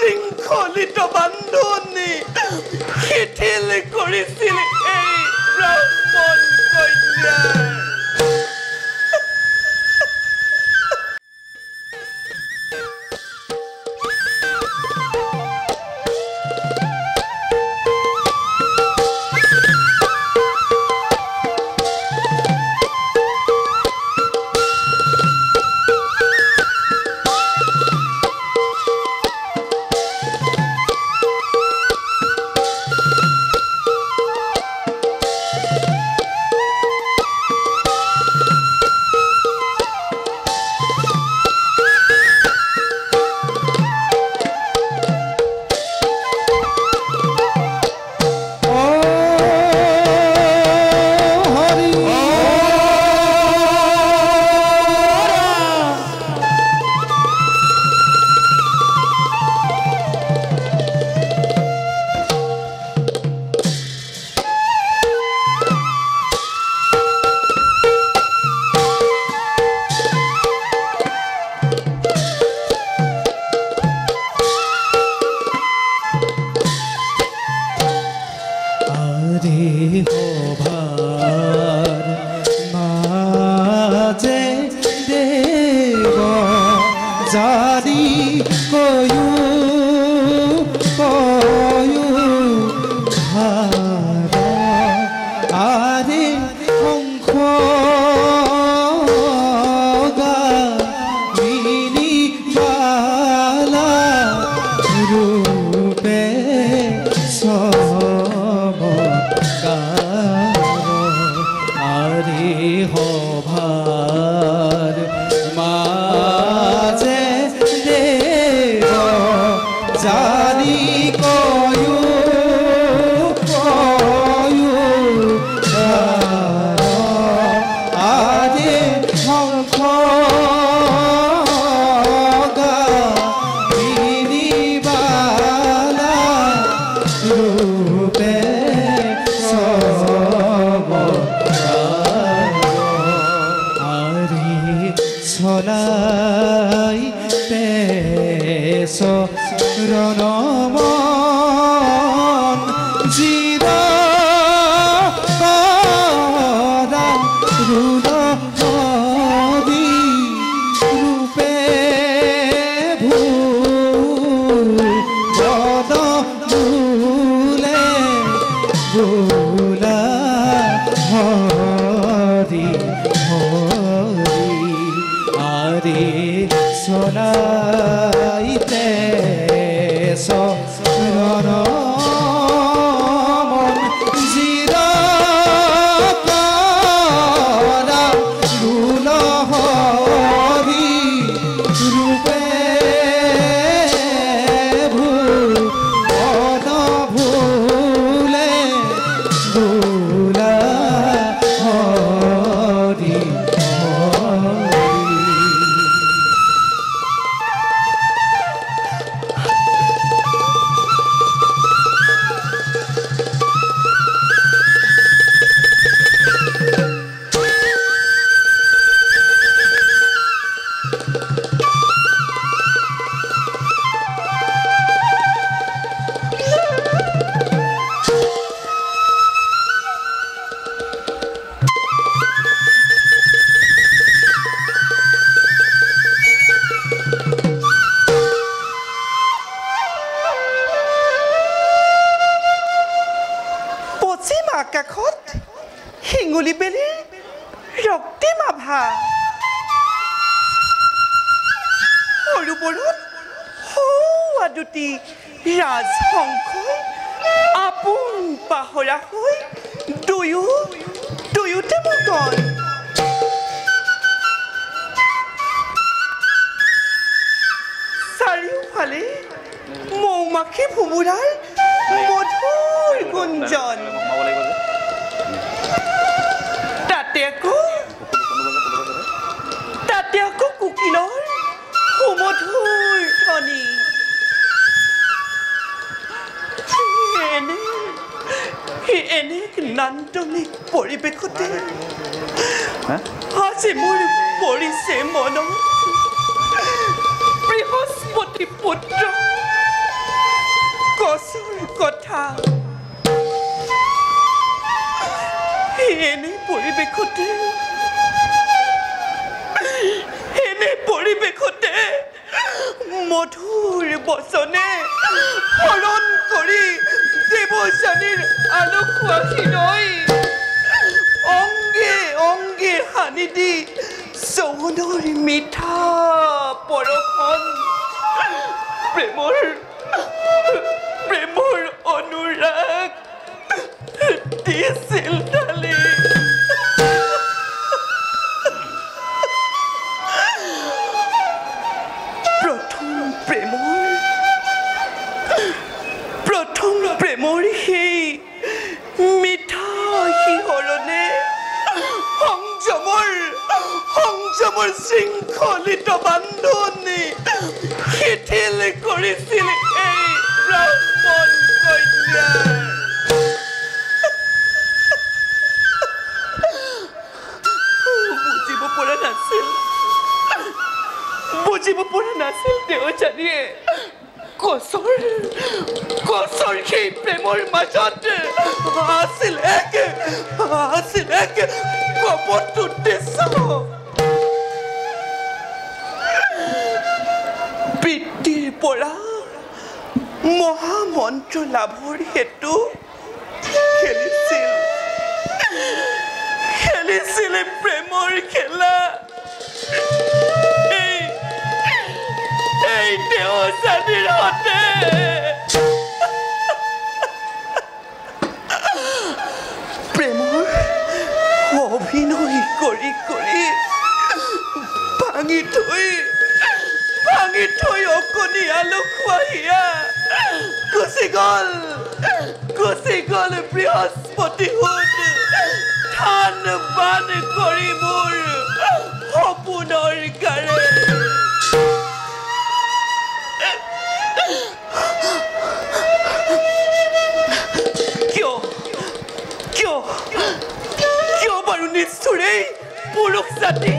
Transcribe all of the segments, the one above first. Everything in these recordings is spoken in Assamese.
শৃংখলিত বান্ধনি শিথিল কৰিছিল এই ব্ৰাহ্মণ কন্যাৰ আজি মোৰ পৰিছে মনত বৃহস্পতি পুত্ৰ কচুৰ কথা এনে পৰিৱেশতে মধুৰ বচনে হৰণ কৰি দেৱযানীৰ আলোকোৱাখিলৈ অংগে অংগে সানি দি যৌৱনৰ মিঠা পৰখন প্ৰেমৰ অনুৰাগ দিছিল ঢালি প্ৰথম প্ৰেমৰ সেই মিঠা শিহৰণে সংযমৰ শৃংখলিত বান্ধনি শিথিল কৰিছিল এই ব্ৰাহ্মণ কন্যাৰ বুজিব পৰা নাছিল দেৱযানীয়ে কচৰ সেই প্ৰেমৰ মাজত আছিল এক কপট উদ্দেশ্য পিতৃৰ পৰা মহামন্ত্ৰ লাভৰ হেতু খেলিছিল প্ৰেমৰ খেলা এই দেৱযানীৰ হতে প্ৰেমৰ অভিনয় কৰি ভাঙি থৈ অকণি আলোকোৱাহিয়া গুচি গল বৃহস্পতিহঁত থান বান কৰি মোৰ সপোনৰ গাৰে কিয় বাৰু নিষ্ঠুৰে পুৰুষ জাতি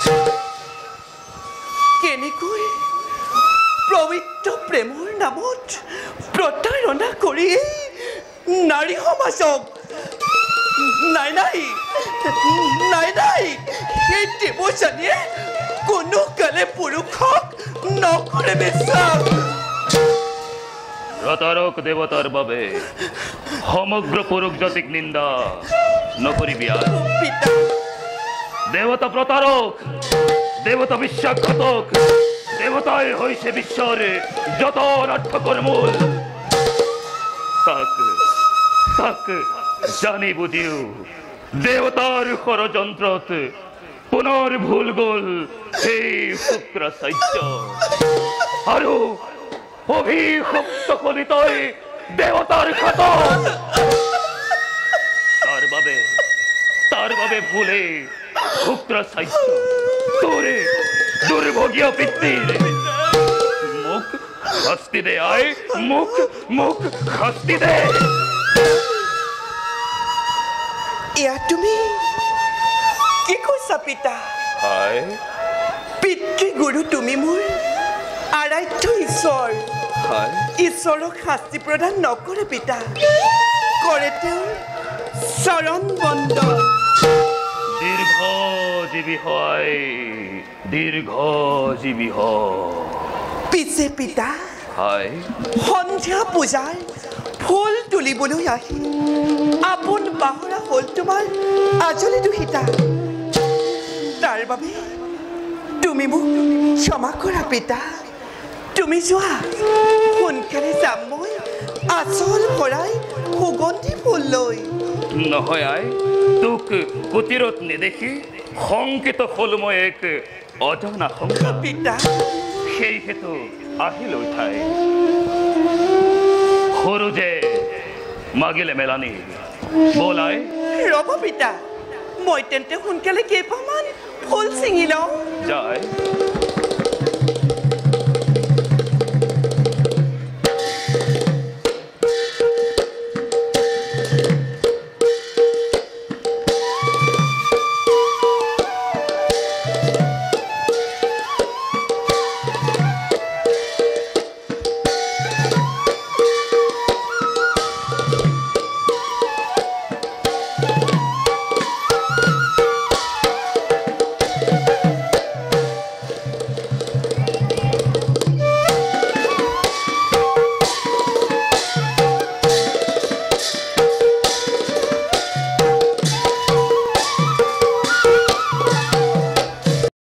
কেনেকৈ পবিত্ৰ প্ৰেমৰ নামত প্ৰতাৰণা কৰি নাৰী সমাজক নাই সেই দেৱযানীয়ে কোনো কালে পুৰুষক নকৰে বিশ্বাস প্রতারক দেবতার বাবে সমগ্র পুরুষ জাতিক নিন্দা নকরিবি আর দেবতা প্রতারক দেবতা বিশ্বাসঘাতক দেবতাই হইছে বিশ্বর যত নাট্যকর্মূল তাক জানি বুঝিও দেবতার ষড়যন্ত্রত পুনৰ ভুল গল সেই শুক্রাচার্য আৰু অভিশপ্ত কলিতই দেবতার খাতক তার বাবে ভুলে শুক্রাচার্য তোরে দুর্ভোগীয় পিতৃর মুখ শাস্তি দে আয় মুখ শাস্তি দে ইয়া তুমি কি কৈছা পিতা হায় পিতৃ গুৰু তুমি মোৰ আৰাধ্য ঈশ্বৰ ঈশ্বৰক শাস্তি প্ৰদান নকৰে পিতা কৰে তেওঁৰ চৰণ বন্দন দীৰ্ঘজীৱী হয় পিছে পিতা সন্ধিয়া পূজাৰ ফুল তুলিবলৈ আহি আপোন পাহৰা হ'ল তোমাৰ আজলি দুহিতা তাৰ বাবে তুমি মোক ক্ষমা কৰা পিতা তুমি যোৱা সোনকালে যাম মই আচল ভৰাই সুগন্ধি ফুল লৈ নহয় আই তোক কুটিৰত নেদেখি শংকিত হ'ল মই এক অজনা শংকা পিতা সেই হেতু আহিল উঠাই সৰু যে মাগিলে মেলানি বলাই ৰ'ব পিতা মই তেন্তে সোনকালে কেইপামান ফুল ছিঙি লওঁ যায়